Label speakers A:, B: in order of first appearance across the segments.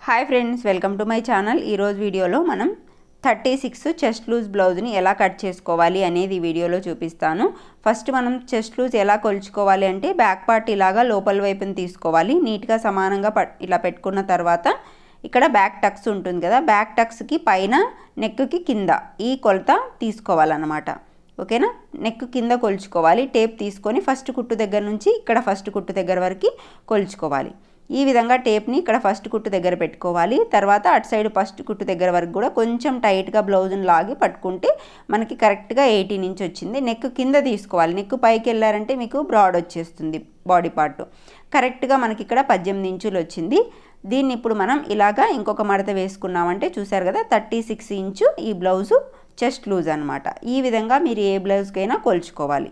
A: Hi friends, welcome to my channel. ఈరోజు వీడియోలో మనం 36 చెస్ట్ లూజ్ బ్లౌజ్ని ఎలా కట్ చేసుకోవాలి అనేది ఈ వీడియోలో చూపిస్తాను. ఫస్ట్ మనం చెస్ట్ లూజ్ ఎలా కొలుచుకోవాలి అంటే బ్యాక్ పార్ట్ ఇలాగా లోపల వైపుని తీసుకోవాలి. నీట్గా సమానంగా ఇలా పెట్టుకున్న తర్వాత ఇక్కడ బ్యాక్ టక్స్ ఉంటుంది కదా, బ్యాక్ టక్స్కి పైన నెక్కి కింద ఈ కొలత తీసుకోవాలన్నమాట. ఓకేనా, నెక్ కింద కొలుచుకోవాలి. టేప్ తీసుకొని ఫస్ట్ కుట్టు దగ్గర నుంచి ఇక్కడ ఫస్ట్ కుట్టు దగ్గర వరకు కొలుచుకోవాలి. ఈ విధంగా టేప్ని ఇక్కడ ఫస్ట్ కుట్టు దగ్గర పెట్టుకోవాలి. తర్వాత అటు సైడ్ ఫస్ట్ కుట్టు దగ్గర వరకు కూడా కొంచెం టైట్గా బ్లౌజ్ని లాగి పట్టుకుంటే మనకి కరెక్ట్గా 18 ఇంచ్ వచ్చింది. నెక్ కింద తీసుకోవాలి. నెక్ పైకి వెళ్ళారంటే మీకు బ్రాడ్ వచ్చేస్తుంది బాడీ పార్ట్. కరెక్ట్గా మనకి ఇక్కడ 18 ఇంచులు వచ్చింది. దీన్ని ఇప్పుడు మనం ఇలాగా ఇంకొక మడత వేసుకున్నామంటే చూసారు కదా 36 ఇంచు ఈ బ్లౌజు చెస్ట్ లూజ్ అనమాట. ఈ విధంగా మీరు ఏ బ్లౌజ్కైనా కొలుచుకోవాలి.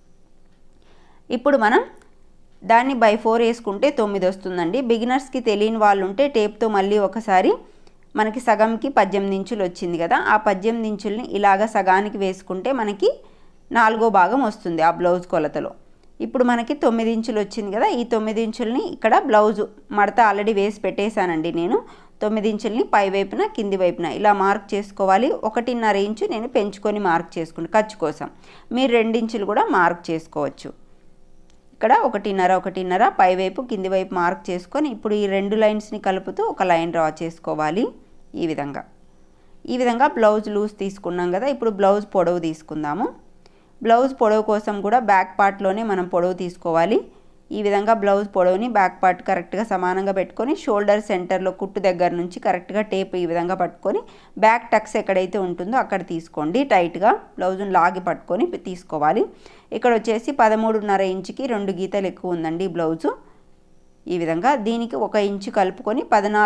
A: ఇప్పుడు మనం దాన్ని బై 4 వేసుకుంటే 9 వస్తుందండి. బిగినర్స్కి తెలియని వాళ్ళు ఉంటే టేప్తో మళ్ళీ ఒకసారి మనకి సగంకి 18 ఇంచులు వచ్చింది కదా, ఆ 18 ఇంచుల్ని ఇలాగ సగానికి వేసుకుంటే మనకి 4వ భాగం వస్తుంది ఆ బ్లౌజ్ కొలతలో. ఇప్పుడు మనకి 9 ఇంచులు వచ్చింది కదా, ఈ 9 ఇంచుల్ని ఇక్కడ బ్లౌజు మడత ఆల్రెడీ వేసి పెట్టేశానండి నేను. 9 ఇంచుల్ని పై వైపున కింది వైపున ఇలా మార్క్ చేసుకోవాలి. 1.5 ఇంచు నేను పెంచుకొని మార్క్ చేసుకుంటాను ఖర్చు కోసం. మీరు 2 ఇంచులు కూడా మార్క్ చేసుకోవచ్చు. ఇక్కడ 1.5 పై వైపు కింది వైపు మార్క్ చేసుకొని ఇప్పుడు ఈ 2 లైన్స్ని కలుపుతూ ఒక లైన్ డ్రా చేసుకోవాలి. ఈ విధంగా బ్లౌజ్ లూజ్ తీసుకున్నాం కదా, ఇప్పుడు బ్లౌజ్ పొడవు తీసుకుందాము. బ్లౌజ్ పొడవు కోసం కూడా బ్యాక్ పార్ట్లోనే మనం పొడవు తీసుకోవాలి. ఈ విధంగా బ్లౌజ్ పొడవుని బ్యాక్ పార్ట్ కరెక్ట్గా సమానంగా పెట్టుకొని షోల్డర్ సెంటర్లో కుట్టు దగ్గర నుంచి కరెక్ట్గా టేప్ ఈ విధంగా పట్టుకొని బ్యాక్ టక్స్ ఎక్కడైతే ఉంటుందో అక్కడ తీసుకోండి. టైట్గా బ్లౌజ్ని లాగి పట్టుకొని తీసుకోవాలి. ఇక్కడ వచ్చేసి 13.5 ఇంచుకి 2 గీతలు ఎక్కువ ఉందండి బ్లౌజు. ఈ విధంగా దీనికి 1 ఇంచు కలుపుకొని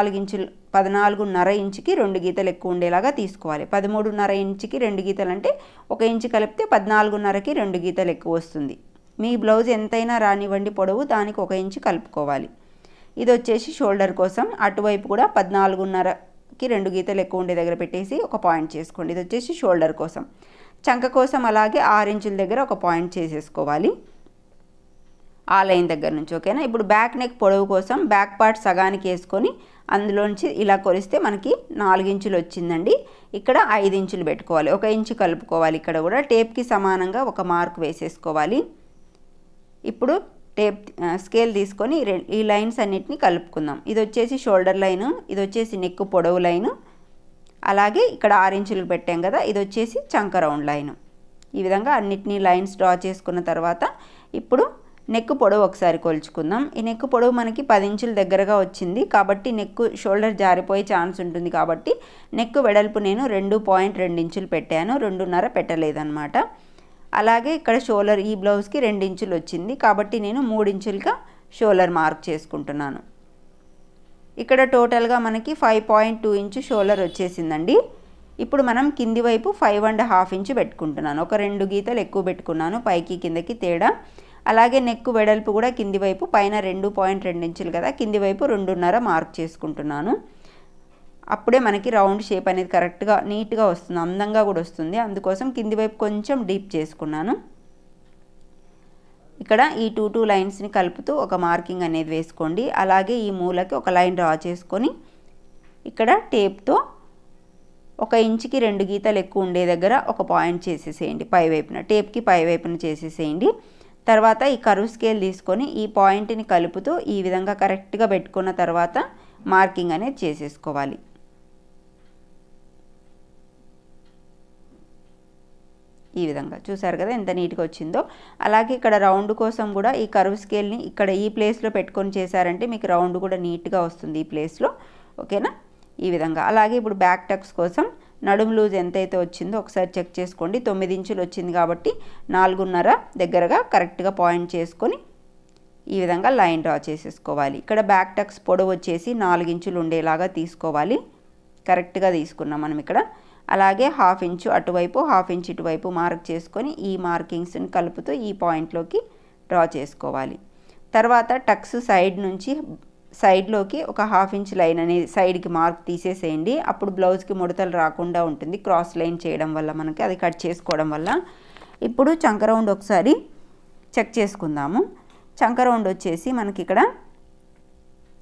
A: 14.5 ఇంచుకి 2 గీతలు ఎక్కువ ఉండేలాగా తీసుకోవాలి. 13.5 ఇంచుకి 2 గీతలు అంటే 1 ఇంచు కలిపితే 14.5కి 2 గీతలు ఎక్కువ వస్తుంది. మీ బ్లౌజ్ ఎంతైనా రానివ్వండి పొడవు, దానికి 1 ఇంచు కలుపుకోవాలి. ఇది వచ్చేసి షోల్డర్ కోసం. అటువైపు కూడా 14.5కి 2 గీతలు ఎక్కువ ఉండే దగ్గర పెట్టేసి ఒక పాయింట్ చేసుకోండి. ఇది వచ్చేసి షోల్డర్ కోసం. చంక కోసం అలాగే 6 ఇంచుల దగ్గర ఒక పాయింట్ చేసేసుకోవాలి ఆ లైన్ దగ్గర నుంచి. ఓకేనా, ఇప్పుడు బ్యాక్ నెక్ పొడవు కోసం బ్యాక్ పార్ట్ సగానికి వేసుకొని అందులోంచి ఇలా కొలిస్తే మనకి 4 ఇంచులు వచ్చిందండి. ఇక్కడ 5 ఇంచులు పెట్టుకోవాలి. 1 ఇంచు కలుపుకోవాలి. ఇక్కడ కూడా టేప్కి సమానంగా ఒక మార్క్ వేసేసుకోవాలి. ఇప్పుడు టేప్ స్కేల్ తీసుకొని ఈ లైన్స్ అన్నిటిని కలుపుకుందాం. ఇది వచ్చేసి షోల్డర్ లైను, ఇది వచ్చేసి నెక్ పొడవు లైను, అలాగే ఇక్కడ 6 ఇంచులు పెట్టాం కదా, ఇది వచ్చేసి చంక రౌండ్ లైను. ఈ విధంగా అన్నిటినీ లైన్స్ డ్రా చేసుకున్న తర్వాత ఇప్పుడు నెక్ పొడవు ఒకసారి కొలుచుకుందాం. ఈ నెక్ పొడవు మనకి 10 ఇంచుల దగ్గరగా వచ్చింది కాబట్టి నెక్ షోల్డర్ జారిపోయే ఛాన్స్ ఉంటుంది కాబట్టి నెక్ వెడల్పు నేను 2.2 ఇంచులు పెట్టాను, 2.5 పెట్టలేదన్నమాట. అలాగే ఇక్కడ షోల్డర్ ఈ బ్లౌజ్కి 2 ఇంచులు వచ్చింది కాబట్టి నేను 3 ఇంచులుగా షోల్డర్ మార్క్ చేసుకుంటున్నాను. ఇక్కడ టోటల్గా మనకి 5.2 ఇంచు షోల్డర్ వచ్చేసిందండి. ఇప్పుడు మనం కింది వైపు 5.5 ఇంచు పెట్టుకుంటున్నాను. ఒక 2 గీతలు ఎక్కువ పెట్టుకున్నాను పైకి కిందకి తేడా. అలాగే నెక్ వెడల్పు కూడా కింది వైపు పైన 2.2 ఇంచులు కదా, కింది వైపు 2.5 మార్క్ చేసుకుంటున్నాను. అప్పుడే మనకి రౌండ్ షేప్ అనేది కరెక్ట్గా నీట్గా వస్తుంది, అందంగా కూడా వస్తుంది. అందుకోసం కింది వైపు కొంచెం డీప్ చేసుకున్నాను. ఇక్కడ ఈ 2 లైన్స్ని కలుపుతూ ఒక మార్కింగ్ అనేది వేసుకోండి. అలాగే ఈ మూలకి ఒక లైన్ డ్రా చేసుకొని ఇక్కడ టేప్తో 1 ఇంచుకి 2 గీతలు ఎక్కువ ఉండే దగ్గర ఒక పాయింట్ చేసేసేయండి పై వైపున, టేప్కి పై వైపున చేసేసేయండి. తర్వాత ఈ కర్వ్ స్కేల్ తీసుకొని ఈ పాయింట్ని కలుపుతూ ఈ విధంగా కరెక్ట్గా పెట్టుకున్న తర్వాత మార్కింగ్ అనేది చేసేసుకోవాలి. ఈ విధంగా చూసారు కదా ఎంత నీట్గా వచ్చిందో. అలాగే ఇక్కడ రౌండ్ కోసం కూడా ఈ కర్వ్ స్కేల్ని ఇక్కడ ఈ ప్లేస్లో పెట్టుకొని చేశారంటే మీకు రౌండ్ కూడా నీట్గా వస్తుంది ఈ ప్లేస్లో. ఓకేనా, ఈ విధంగా. అలాగే ఇప్పుడు బ్యాక్ టక్స్ కోసం నడుము లూజ్ ఎంతైతే వచ్చిందో ఒకసారి చెక్ చేసుకోండి. 9 ఇంచులు వచ్చింది కాబట్టి 4.5 దగ్గరగా కరెక్ట్గా పాయింట్ చేసుకొని ఈ విధంగా లైన్ డ్రా చేసేసుకోవాలి. ఇక్కడ బ్యాక్ టక్స్ పొడవు వచ్చేసి 4 ఇంచులు ఉండేలాగా తీసుకోవాలి. కరెక్ట్గా తీసుకున్నాం మనం ఇక్కడ. అలాగే 1/2 ఇంచు అటువైపు 1/2 ఇంచు ఇటువైపు మార్క్ చేసుకొని ఈ మార్కింగ్స్ని కలుపుతూ ఈ పాయింట్లోకి డ్రా చేసుకోవాలి. తర్వాత టక్స్ సైడ్ నుంచి సైడ్లోకి ఒక 1/2 ఇంచ్ లైన్ అనేది సైడ్కి మార్క్ తీసేసేయండి. అప్పుడు బ్లౌజ్కి ముడతలు రాకుండా ఉంటుంది క్రాస్ లైన్ చేయడం వల్ల, మనకి అది కట్ చేసుకోవడం వల్ల. ఇప్పుడు చంక రౌండ్ ఒకసారి చెక్ చేసుకుందాము. చంక రౌండ్ వచ్చేసి మనకి ఇక్కడ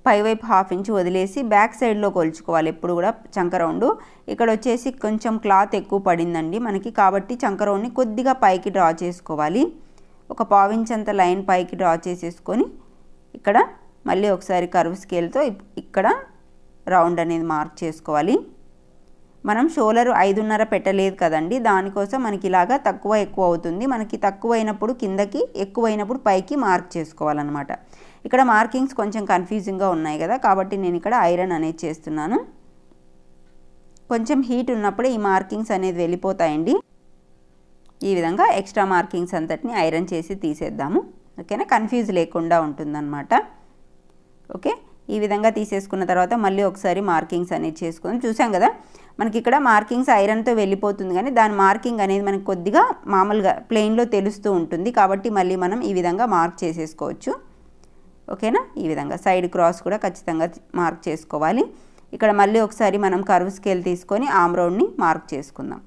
A: పైవైపు హాఫ్ ఇంచ్ వదిలేసి బ్యాక్ సైడ్లో కొలుచుకోవాలి ఎప్పుడు కూడా చంక రౌండ్. ఇక్కడ వచ్చేసి కొంచెం క్లాత్ ఎక్కువ పడిందండి మనకి, కాబట్టి చంక రౌండ్ని కొద్దిగా పైకి డ్రా చేసుకోవాలి. ఒక పావించ్ అంత లైన్ పైకి డ్రా చేసేసుకొని ఇక్కడ మళ్ళీ ఒకసారి కర్వ్ స్కేల్తో ఇక్కడ రౌండ్ అనేది మార్క్ చేసుకోవాలి. మనం షోల్డర్ 5.5 పెట్టలేదు కదండి, దానికోసం మనకి ఇలాగా తక్కువ ఎక్కువ అవుతుంది. మనకి తక్కువ అయినప్పుడు కిందకి, ఎక్కువ అయినప్పుడు పైకి మార్క్ చేసుకోవాలన్నమాట. ఇక్కడ మార్కింగ్స్ కొంచెం కన్ఫ్యూజింగ్గా ఉన్నాయి కదా, కాబట్టి నేను ఇక్కడ ఐరన్ అనేది చేస్తున్నాను. కొంచెం హీట్ ఉన్నప్పుడే ఈ మార్కింగ్స్ అనేది వెళ్ళిపోతాయండి. ఈ విధంగా ఎక్స్ట్రా మార్కింగ్స్ అంతటిని ఐరన్ చేసి తీసేద్దాము. ఓకేనా, కన్ఫ్యూజ్ లేకుండా ఉంటుందన్నమాట. ఓకే, ఈ విధంగా తీసేసుకున్న తర్వాత మళ్ళీ ఒకసారి మార్కింగ్స్ అనేది చేసుకొని చూసాం కదా, మనకి ఇక్కడ మార్కింగ్స్ ఐరన్తో వెళ్ళిపోతుంది, కానీ దాని మార్కింగ్ అనేది మనకి కొద్దిగా మామూలుగా ప్లెయిన్లో తెలుస్తూ ఉంటుంది. కాబట్టి మళ్ళీ మనం ఈ విధంగా మార్క్ చేసేసుకోవచ్చు. ఓకేనా, ఈ విధంగా సైడ్ క్రాస్ కూడా ఖచ్చితంగా మార్క్ చేసుకోవాలి. ఇక్కడ మళ్ళీ ఒకసారి మనం కర్వ్ స్కేల్ తీసుకొని ఆర్మ్ రౌండ్ని మార్క్ చేసుకుందాం.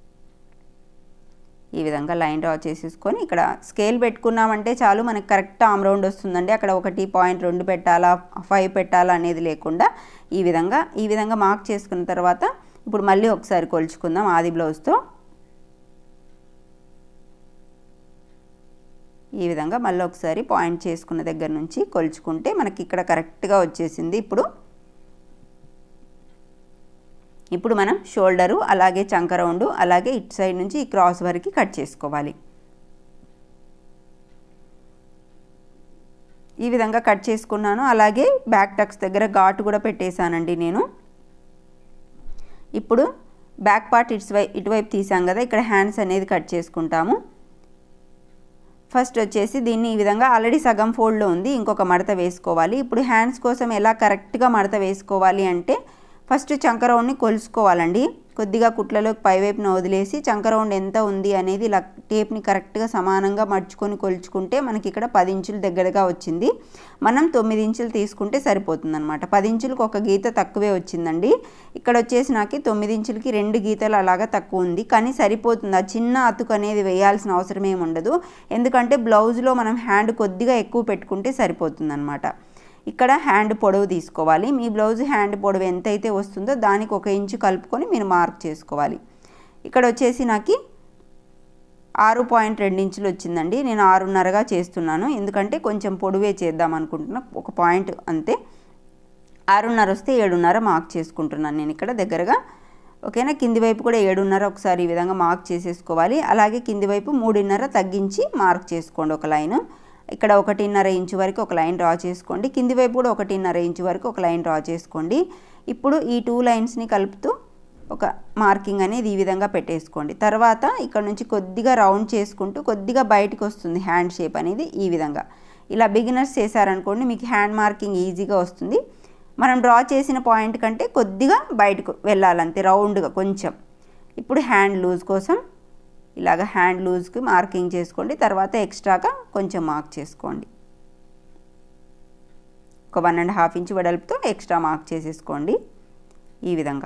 A: ఈ విధంగా లైన్ డ్రా చేసేసుకొని ఇక్కడ స్కేల్ పెట్టుకున్నామంటే చాలు, మనకి కరెక్ట్ ఆర్మ్ రౌండ్ వస్తుందండి. అక్కడ 1.2 పెట్టాలా 5 పెట్టాలా అనేది లేకుండా ఈ విధంగా మార్క్ చేసుకున్న తర్వాత ఇప్పుడు మళ్ళీ ఒకసారి కొలుచుకుందాం ఆది బ్లౌజ్తో. ఈ విధంగా మళ్ళీ ఒకసారి పాయింట్ చేసుకున్న దగ్గర నుంచి కొలుచుకుంటే మనకి ఇక్కడ కరెక్ట్గా వచ్చేసింది. ఇప్పుడు మనం షోల్డరు అలాగే చంక రౌండ్ అలాగే ఇటు సైడ్ నుంచి ఈ క్రాస్ వరకు కట్ చేసుకోవాలి. ఈ విధంగా కట్ చేసుకున్నాను. అలాగే బ్యాక్ టక్స్ దగ్గర ఘాటు కూడా పెట్టేశానండి నేను. ఇప్పుడు బ్యాక్ పార్ట్ ఇటువైపు తీసాం కదా, ఇక్కడ హ్యాండ్స్ అనేది కట్ చేసుకుంటాము. ఫస్ట్ వచ్చేసి దీన్ని ఈ విధంగా ఆల్రెడీ సగం ఫోల్డ్లో ఉంది, ఇంకొక మడత వేసుకోవాలి. ఇప్పుడు హ్యాండ్స్ కోసం ఎలా కరెక్ట్గా మడత వేసుకోవాలి అంటే ఫస్ట్ చంక రౌండ్ని కొలుసుకోవాలండి. కొద్దిగా కుట్లలోకి పైవైపున వదిలేసి చంక రౌండ్ ఎంత ఉంది అనేది ఇలా టేప్ని కరెక్ట్గా సమానంగా మడుచుకొని కొలుచుకుంటే మనకి ఇక్కడ 10 ఇంచుల దగ్గరగా వచ్చింది. మనం 9 ఇంచులు తీసుకుంటే సరిపోతుంది అనమాట. 10 ఇంచులకు ఒక గీత తక్కువే వచ్చిందండి. ఇక్కడ వచ్చేసి నాకు 9 ఇంచులకి 2 గీతలు అలాగా తక్కువ ఉంది, కానీ సరిపోతుంది. ఆ చిన్న అతుకు అనేది వేయాల్సిన అవసరం ఏమి ఉండదు, ఎందుకంటే బ్లౌజ్లో మనం హ్యాండ్ కొద్దిగా ఎక్కువ పెట్టుకుంటే సరిపోతుంది అనమాట. ఇక్కడ హ్యాండ్ పొడవు తీసుకోవాలి. మీ బ్లౌజ్ హ్యాండ్ పొడవు ఎంతైతే వస్తుందో దానికి 1 ఇంచు కలుపుకొని మీరు మార్క్ చేసుకోవాలి. ఇక్కడ వచ్చేసి నాకు 6.2 ఇంచులు వచ్చిందండి. నేను 6.5గా చేస్తున్నాను, ఎందుకంటే కొంచెం పొడవే చేద్దాం అనుకుంటున్నా, ఒక పాయింట్ అంతే. 6.5 వస్తే 7.5 మార్క్ చేసుకుంటున్నాను నేను ఇక్కడ దగ్గరగా. ఓకేనా, కింది వైపు కూడా 7.5 ఒకసారి ఈ విధంగా మార్క్ చేసేసుకోవాలి. అలాగే కింది వైపు 3.5 తగ్గించి మార్క్ చేసుకోండి ఒక లైను. ఇక్కడ 1.5 ఇంచు వరకు ఒక లైన్ డ్రా చేసుకోండి. కింది వైపు కూడా 1.5 ఇంచు వరకు ఒక లైన్ డ్రా చేసుకోండి. ఇప్పుడు ఈ 2 లైన్స్ని కలుపుతూ ఒక మార్కింగ్ అనేది ఈ విధంగా పెట్టేసుకోండి. తర్వాత ఇక్కడ నుంచి కొద్దిగా రౌండ్ చేసుకుంటూ కొద్దిగా బయటకు వస్తుంది హ్యాండ్ షేప్ అనేది. ఈ విధంగా ఇలా బిగినర్స్ చేశారనుకోండి మీకు హ్యాండ్ మార్కింగ్ ఈజీగా వస్తుంది. మనం డ్రా చేసిన పాయింట్ కంటే కొద్దిగా బయటకు వెళ్ళాలంతే, రౌండ్గా కొంచెం. ఇప్పుడు హ్యాండ్ లూజ్ కోసం ఇలాగ హ్యాండ్ లూజ్కి మార్కింగ్ చేసుకోండి. తర్వాత ఎక్స్ట్రాగా కొంచెం మార్క్ చేసుకోండి. ఒక 1.5 ఇంచు వెడల్పుతో ఎక్స్ట్రా మార్క్ చేసేసుకోండి. ఈ విధంగా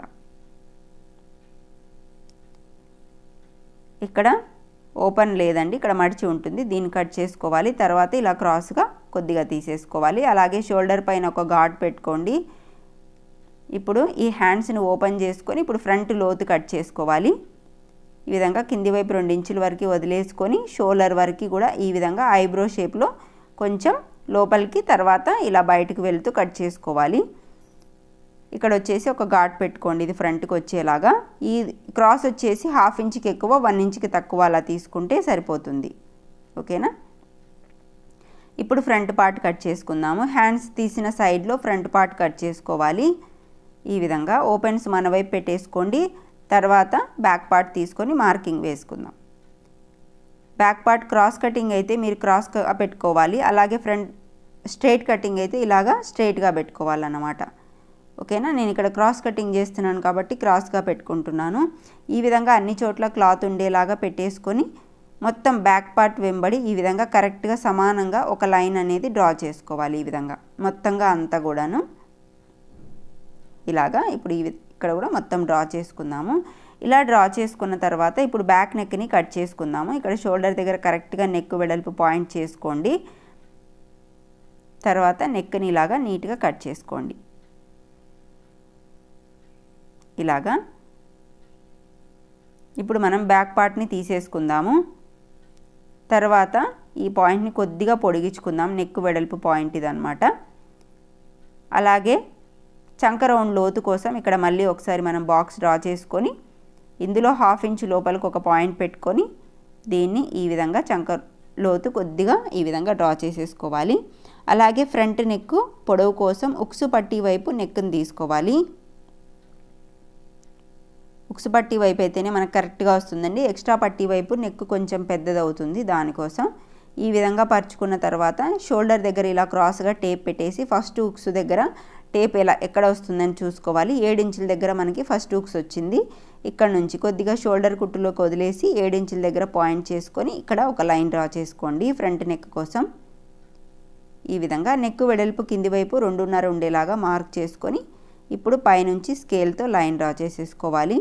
A: ఇక్కడ ఓపెన్ లేదండి, ఇక్కడ మడిచి ఉంటుంది, దీన్ని కట్ చేసుకోవాలి. తర్వాత ఇలా క్రాస్గా కొద్దిగా తీసేసుకోవాలి. అలాగే షోల్డర్ పైన ఒక ఘాట్ పెట్టుకోండి. ఇప్పుడు ఈ హ్యాండ్స్ని ఓపెన్ చేసుకొని ఇప్పుడు ఫ్రంట్ లోతు కట్ చేసుకోవాలి. ఈ విధంగా కింది వైపు 2 ఇంచుల వరకు వదిలేసుకొని షోల్డర్ వరకు కూడా ఈ విధంగా ఐబ్రో షేప్లో కొంచెం లోపలికి తర్వాత ఇలా బయటకు వెళ్తూ కట్ చేసుకోవాలి. ఇక్కడ వచ్చేసి ఒక ఘాట్ పెట్టుకోండి, ఇది ఫ్రంట్కి వచ్చేలాగా. ఈ క్రాస్ వచ్చేసి 1/2 ఇంచుకి ఎక్కువ 1 ఇంచుకి తక్కువ అలా తీసుకుంటే సరిపోతుంది. ఓకేనా, ఇప్పుడు ఫ్రంట్ పార్ట్ కట్ చేసుకుందాము. హ్యాండ్స్ తీసిన సైడ్లో ఫ్రంట్ పార్ట్ కట్ చేసుకోవాలి. ఈ విధంగా ఓపెన్స్ మన వైపు పెట్టేసుకోండి. తర్వాత బ్యాక్ పార్ట్ తీసుకొని మార్కింగ్ వేసుకుందాం. బ్యాక్ పార్ట్ క్రాస్ కటింగ్ అయితే మీరు క్రాస్గా పెట్టుకోవాలి. అలాగే ఫ్రంట్ స్ట్రైట్ కటింగ్ అయితే ఇలాగా స్ట్రైట్గా పెట్టుకోవాలన్నమాట. ఓకేనా, నేను ఇక్కడ క్రాస్ కటింగ్ చేస్తున్నాను కాబట్టి క్రాస్గా పెట్టుకుంటున్నాను. ఈ విధంగా అన్ని చోట్ల క్లాత్ ఉండేలాగా పెట్టేసుకొని మొత్తం బ్యాక్ పార్ట్ వెంబడి ఈ విధంగా కరెక్ట్గా సమానంగా ఒక లైన్ అనేది డ్రా చేసుకోవాలి. ఈ విధంగా మొత్తంగా అంతా కూడాను ఇలాగా. ఇప్పుడు ఇక్కడ కూడా మొత్తం డ్రా చేసుకుందాము. ఇలా డ్రా చేసుకున్న తర్వాత ఇప్పుడు బ్యాక్ నెక్ని కట్ చేసుకుందాము. ఇక్కడ షోల్డర్ దగ్గర కరెక్ట్గా నెక్ వెడల్పు పాయింట్ చేసుకోండి. తర్వాత నెక్ని ఇలాగా నీట్గా కట్ చేసుకోండి. ఇలాగా. ఇప్పుడు మనం బ్యాక్ పార్ట్ని తీసేసుకుందాము. తర్వాత ఈ పాయింట్ని కొద్దిగా పొడిగించుకుందాం. నెక్ వెడల్పు పాయింట్ ఇదన్నమాట. అలాగే చంక రౌండ్ లోతు కోసం ఇక్కడ మళ్ళీ ఒకసారి మనం బాక్స్ డ్రా చేసుకొని ఇందులో 1/2 ఇంచ్ లోపలికి ఒక పాయింట్ పెట్టుకొని దీన్ని ఈ విధంగా చంక లోతు కొద్దిగా ఈ విధంగా డ్రా చేసేసుకోవాలి. అలాగే ఫ్రంట్ నెక్ పొడవు కోసం ఉక్సు పట్టీ వైపు నెక్ని తీసుకోవాలి. ఉక్సు పట్టీ వైపు అయితేనే మనకు కరెక్ట్గా వస్తుందండి. ఎక్స్ట్రా పట్టీ వైపు నెక్ కొంచెం పెద్దది అవుతుంది. దానికోసం ఈ విధంగా పరుచుకున్న తర్వాత షోల్డర్ దగ్గర ఇలా క్రాస్గా టేప్ పెట్టేసి ఫస్ట్ ఉక్సు దగ్గర టేప్ ఎక్కడ వస్తుందని చూసుకోవాలి. 7 ఇంచుల దగ్గర మనకి ఫస్ట్ ఉక్స్ వచ్చింది. ఇక్కడ నుంచి కొద్దిగా షోల్డర్ కుట్టులోకి వదిలేసి 7 ఇంచుల దగ్గర పాయింట్ చేసుకొని ఇక్కడ ఒక లైన్ డ్రా చేసుకోండి ఫ్రంట్ నెక్ కోసం. ఈ విధంగా నెక్ వెడల్పు కింది వైపు 2.5 ఉండేలాగా మార్క్ చేసుకొని ఇప్పుడు పైనుంచి స్కేల్తో లైన్ డ్రా చేసేసుకోవాలి.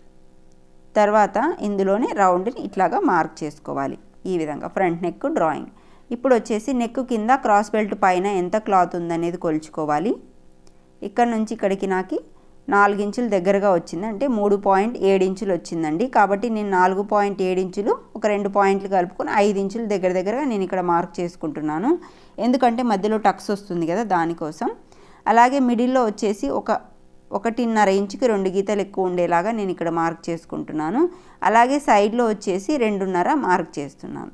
A: తర్వాత ఇందులోనే రౌండ్ని ఇట్లాగా మార్క్ చేసుకోవాలి. ఈ విధంగా ఫ్రంట్ నెక్ డ్రాయింగ్. ఇప్పుడు వచ్చేసి నెక్ కింద క్రాస్ బెల్ట్ పైన ఎంత క్లాత్ ఉందనేది కొలుచుకోవాలి. ఇక్కడ నుంచి ఇక్కడికి నాకు 4 ఇంచుల దగ్గరగా వచ్చింది. అంటే 3.7 ఇంచులు వచ్చిందండి. కాబట్టి నేను 4.7 ఇంచులు ఒక 2 పాయింట్లు కలుపుకొని 5 ఇంచులు దగ్గరగా నేను ఇక్కడ మార్క్ చేసుకుంటున్నాను. ఎందుకంటే మధ్యలో టక్స్ వస్తుంది కదా, దానికోసం. అలాగే మిడిల్లో వచ్చేసి 1.5 ఇంచుకి 2 గీతలు ఎక్కువ ఉండేలాగా నేను ఇక్కడ మార్క్ చేసుకుంటున్నాను. అలాగే సైడ్లో వచ్చేసి 2.5 మార్క్ చేస్తున్నాను.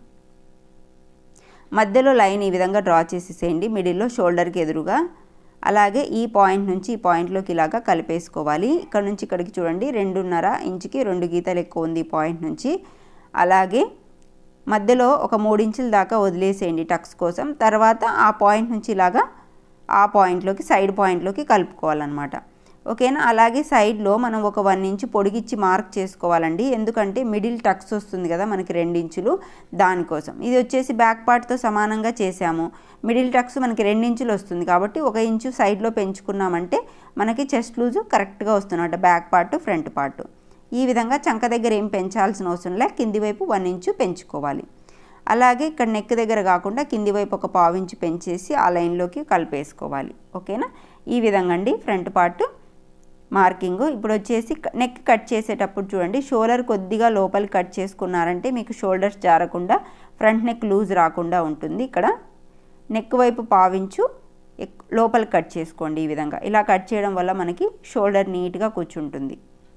A: మధ్యలో లైన్ ఈ విధంగా డ్రా చేసేసేయండి మిడిల్లో షోల్డర్కి ఎదురుగా. అలాగే ఈ పాయింట్ నుంచి ఈ పాయింట్లోకి ఇలాగా కలిపేసుకోవాలి. ఇక్కడ నుంచి ఇక్కడికి చూడండి 2.5 ఇంచుకి 2 గీతలు ఎక్కువ ఉంది ఈ పాయింట్ నుంచి. అలాగే మధ్యలో ఒక 3 ఇంచుల దాకా వదిలేసేయండి టక్స్ కోసం. తర్వాత ఆ పాయింట్ నుంచి ఇలాగా ఆ పాయింట్లోకి సైడ్ పాయింట్లోకి కలుపుకోవాలన్నమాట. ఓకేనా. అలాగే సైడ్లో మనం ఒక 1 ఇంచు పొడిగిచ్చి మార్క్ చేసుకోవాలండి. ఎందుకంటే మిడిల్ టక్స్ వస్తుంది కదా మనకి 2 ఇంచులు, దానికోసం. ఇది వచ్చేసి బ్యాక్ పార్ట్తో సమానంగా చేసాము. మిడిల్ టక్స్ మనకి 2 ఇంచులు వస్తుంది కాబట్టి 1 ఇంచు సైడ్లో పెంచుకున్నామంటే మనకి చెస్ట్ లూజు కరెక్ట్గా వస్తున్నమాట బ్యాక్ పార్ట్ ఫ్రంట్ పార్ట్. ఈ విధంగా చంక దగ్గర ఏం పెంచాల్సిన అవసరం లే, కింది వైపు 1 ఇంచు పెంచుకోవాలి. అలాగే ఇక్కడ నెక్ దగ్గర కాకుండా కింది వైపు ఒక 1/2 ఇంచు పెంచేసి ఆ లైన్లోకి కలిపేసుకోవాలి. ఓకేనా. ఈ విధంగా అండి ఫ్రంట్ పార్ట్ మార్కింగ్. ఇప్పుడు వచ్చేసి నెక్ కట్ చేసేటప్పుడు చూడండి షోల్డర్ కొద్దిగా లోపలికి కట్ చేసుకున్నారంటే మీకు షోల్డర్స్ జారకుండా ఫ్రంట్ నెక్ లూజ్ రాకుండా ఉంటుంది. ఇక్కడ నెక్ వైపు 1/2 ఇంచు లోపలికి కట్ చేసుకోండి. ఈ విధంగా ఇలా కట్ చేయడం వల్ల మనకి షోల్డర్ నీట్గా కూర్చుంటుంది.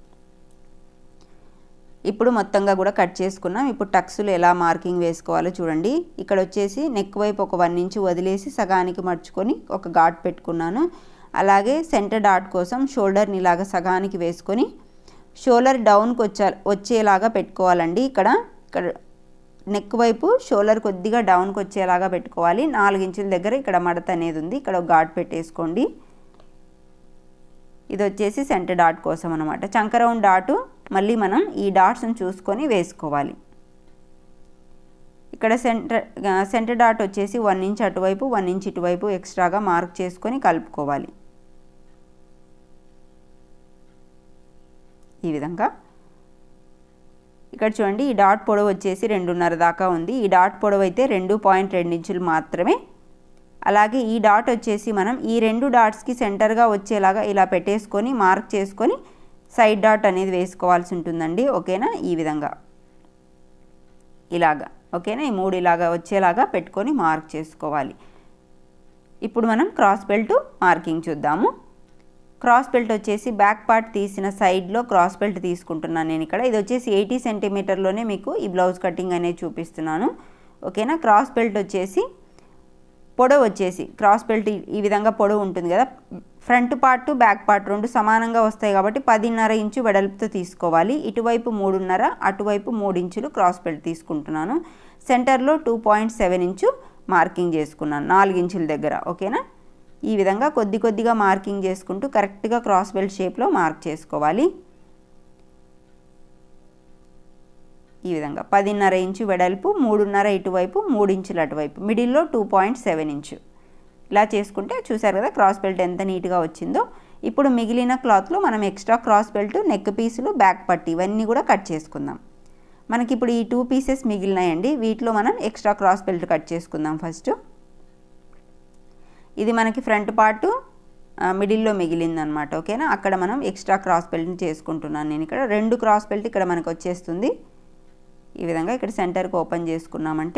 A: ఇప్పుడు మొత్తంగా కూడా కట్ చేసుకున్నాం. ఇప్పుడు టక్స్లు ఎలా మార్కింగ్ వేసుకోవాలో చూడండి. ఇక్కడ వచ్చేసి నెక్ వైపు ఒక 1 ఇంచు వదిలేసి సగానికి మర్చుకొని ఒక ఘాట్ పెట్టుకున్నాను. అలాగే సెంటర్ డాట్ కోసం షోల్డర్ని ఇలాగా సగానికి వేసుకొని షోల్డర్ డౌన్కి వచ్చేలాగా పెట్టుకోవాలండి. ఇక్కడ నెక్ వైపు షోల్డర్ కొద్దిగా డౌన్కి వచ్చేలాగా పెట్టుకోవాలి. 4 ఇంచుల దగ్గర ఇక్కడ మడత అనేది ఉంది. ఇక్కడ ఒక ఘాట్ పెట్టేసుకోండి. ఇది వచ్చేసి సెంటర్ డాట్ కోసం అనమాట. చంక రౌండ్ డాటు మళ్ళీ మనం ఈ డాట్స్ని చూసుకొని వేసుకోవాలి. ఇక్కడ సెంటర్ డాట్ వచ్చేసి 1 ఇంచ్ అటువైపు 1 ఇంచ్ ఇటువైపు ఎక్స్ట్రాగా మార్క్ చేసుకొని కలుపుకోవాలి. ఈ విధంగా ఇక్కడ చూడండి ఈ డాట్ పొడవు వచ్చేసి 2.5 దాకా ఉంది. ఈ డాట్ పొడవు అయితే 2.2 ఇంచులు మాత్రమే. అలాగే ఈ డాట్ వచ్చేసి మనం ఈ 2 డాట్స్కి సెంటర్గా వచ్చేలాగా ఇలా పెట్టేసుకొని మార్క్ చేసుకొని సైడ్ డాట్ అనేది వేసుకోవాల్సి ఉంటుందండి. ఓకేనా. ఈ విధంగా ఇలాగా. ఓకేనా. ఈ 3 ఇలాగా వచ్చేలాగా పెట్టుకొని మార్క్ చేసుకోవాలి. ఇప్పుడు మనం క్రాస్ బెల్ట్ మార్కింగ్ చూద్దాము. క్రాస్ బెల్ట్ వచ్చేసి బ్యాక్ పార్ట్ తీసిన సైడ్లో క్రాస్ బెల్ట్ తీసుకుంటున్నాను నేను ఇక్కడ. ఇది వచ్చేసి 80 సెంటీమీటర్లోనే మీకు ఈ బ్లౌజ్ కటింగ్ అనేది చూపిస్తున్నాను. ఓకేనా. క్రాస్ బెల్ట్ వచ్చేసి పొడవు వచ్చేసి క్రాస్ బెల్ట్ ఈ విధంగా పొడవు ఉంటుంది కదా, ఫ్రంట్ పార్ట్ బ్యాక్ పార్ట్ 2 సమానంగా వస్తాయి కాబట్టి 10.5 ఇంచు వెడల్పుతో తీసుకోవాలి. ఇటువైపు 3.5 అటువైపు 3 ఇంచులు క్రాస్ బెల్ట్ తీసుకుంటున్నాను. సెంటర్లో 2.7 ఇంచు మార్కింగ్ చేసుకున్నాను 4 ఇంచుల దగ్గర. ఓకేనా. ఈ విధంగా కొద్దిగా మార్కింగ్ చేసుకుంటూ కరెక్ట్గా క్రాస్ బెల్ట్ షేప్లో మార్క్ చేసుకోవాలి. ఈ విధంగా 10.5 ఇంచు వెడల్పు 3.5 ఇటువైపు 3 ఇంచులు అటువైపు మిడిల్లో 2.7 ఇంచు ఇలా చేసుకుంటే చూసారు కదా క్రాస్ బెల్ట్ ఎంత నీట్గా వచ్చిందో. ఇప్పుడు మిగిలిన క్లాత్లో మనం ఎక్స్ట్రా క్రాస్ బెల్ట్ నెక్ పీసులు బ్యాక్ పట్టీ ఇవన్నీ కూడా కట్ చేసుకుందాం. మనకి ఇప్పుడు ఈ 2 పీసెస్ మిగిలినాయండి. వీటిలో మనం ఎక్స్ట్రా క్రాస్ బెల్ట్ కట్ చేసుకుందాం. ఫస్ట్ ఇది మనకి ఫ్రంట్ పార్ట్ మిడిల్లో మిగిలిందనమాట. ఓకేనా, అక్కడ మనం ఎక్స్ట్రా క్రాస్ బెల్ట్ని చేసుకుంటున్నాను నేను. ఇక్కడ 2 క్రాస్ బెల్ట్ ఇక్కడ మనకు వచ్చేస్తుంది. ఈ విధంగా ఇక్కడ సెంటర్కి ఓపెన్ చేసుకున్నామంటే,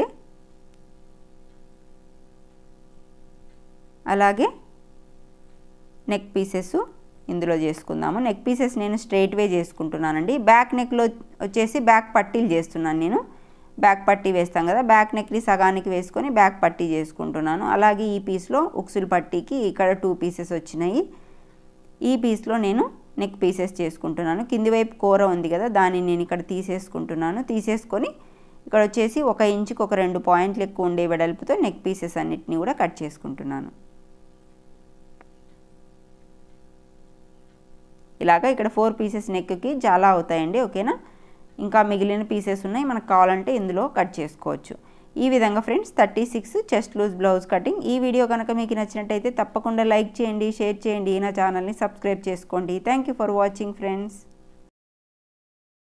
A: అలాగే నెక్ పీసెస్ ఇందులో చేసుకుందాము. నెక్ పీసెస్ నేను స్ట్రైట్ వే చేసుకుంటున్నానండి. బ్యాక్ నెక్లో వచ్చేసి బ్యాక్ పట్టీలు చేస్తున్నాను నేను. బ్యాక్ పట్టీ వేస్తాం కదా, బ్యాక్ నెక్ని సగానికి వేసుకొని బ్యాక్ పట్టీ చేసుకుంటున్నాను. అలాగే ఈ పీస్లో ఉక్సులు పట్టీకి ఇక్కడ 2 పీసెస్ వచ్చినాయి. ఈ పీస్లో నేను నెక్ పీసెస్ చేసుకుంటున్నాను. కింది వైపు కూర ఉంది కదా, దాన్ని నేను ఇక్కడ తీసేసుకుంటున్నాను. తీసేసుకొని ఇక్కడ వచ్చేసి 1 ఇంచుకి ఒక 2 పాయింట్లు ఎక్కువ ఉండే వెడల్పుతో నెక్ పీసెస్ అన్నిటిని కూడా కట్ చేసుకుంటున్నాను. ఇలాగా ఇక్కడ 4 పీసెస్ నెక్కి చాలా అవుతాయండి. ఓకేనా, ఇంకా మిగిలిన పీసెస్ ఉన్నాయి, మనకు కావాలంటే ఇందులో కట్ చేసుకోవచ్చు. ఈ విధంగా friends 36 chest loose blouse cutting. ఈ వీడియో కనుక మీకు నచ్చినట్టయితే తప్పకుండా లైక్ చేయండి, షేర్ చేయండి, నా ఛానల్ని సబ్స్క్రైబ్ చేసుకోండి. Thank you for watching friends.